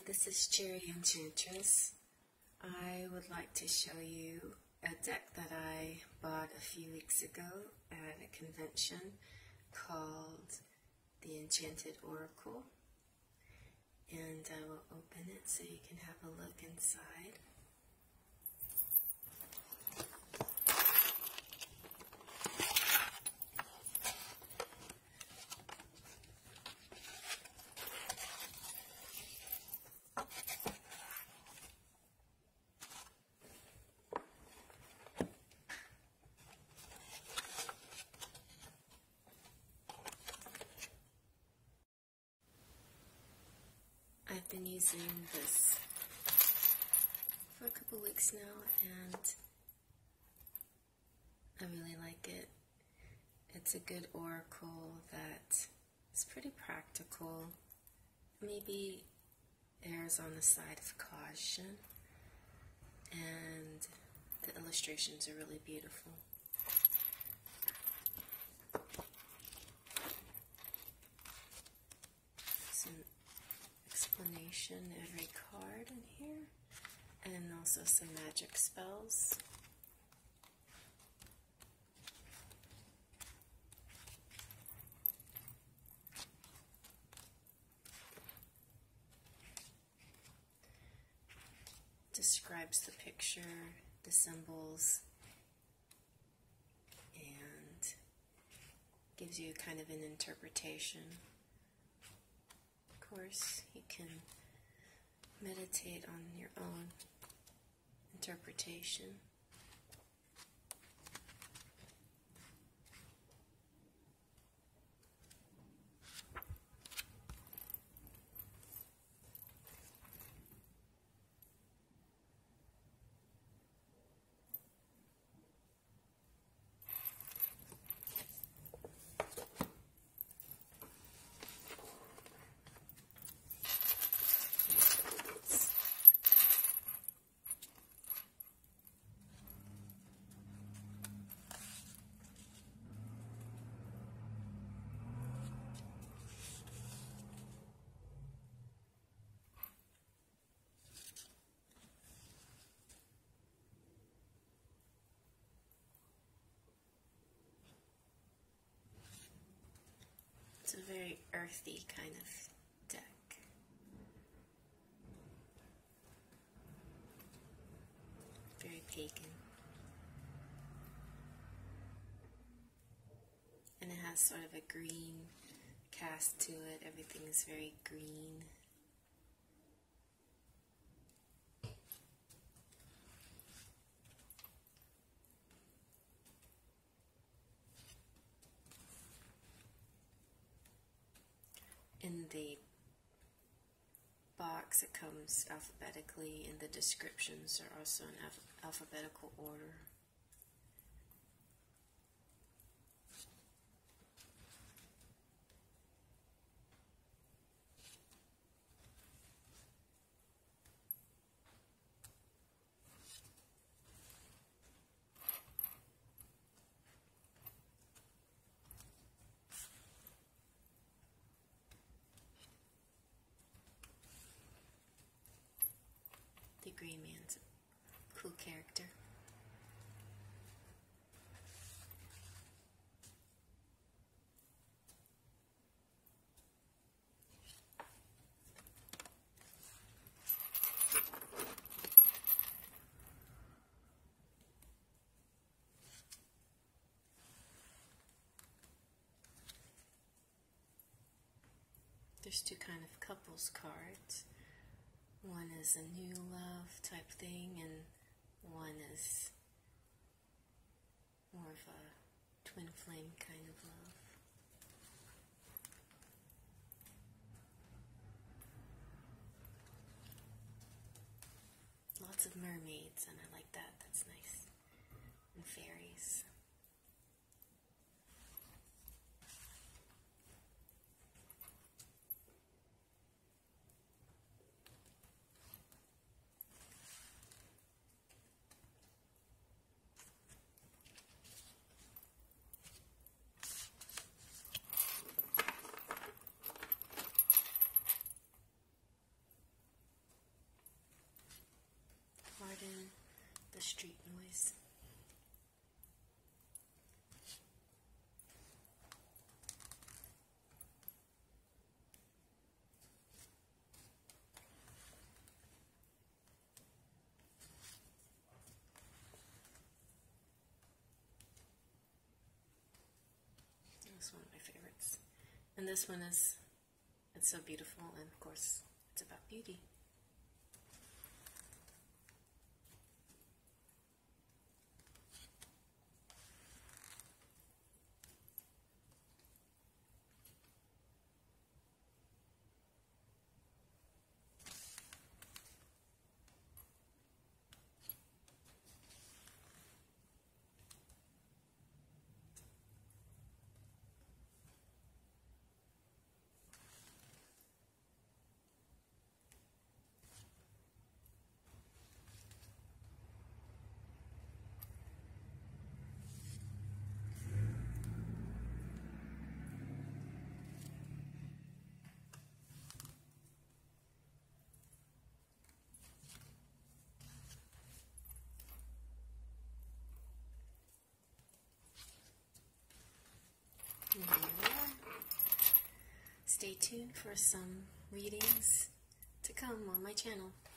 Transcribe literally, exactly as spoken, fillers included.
this is Cherry Enchantress. I would like to show you a deck that I bought a few weeks ago at a convention called the Enchanted Oracle. And I will open it so you can have a look inside. I've been using this for a couple weeks now, and I really like it. It's a good oracle that is pretty practical, maybe errs on the side of caution, and the illustrations are really beautiful. Some explanation every card in here, and also some magic spells. Describes the picture, the symbols, and gives you kind of an interpretation. Of course, you can meditate on your own interpretation. It's a very earthy kind of deck. Very pagan. And it has sort of a green cast to it. Everything is very green. In the box, it comes alphabetically, and the descriptions are also in alph alphabetical order. The Green Man's a cool character. There's two kind of couples cards. One is a new love type thing, and one is more of a twin flame kind of love. Lots of mermaids, and I like that. That's nice. And fairies. street noise. That's one of my favorites. And this one is, it's so beautiful, and of course, it's about beauty. Stay tuned for some readings to come on my channel.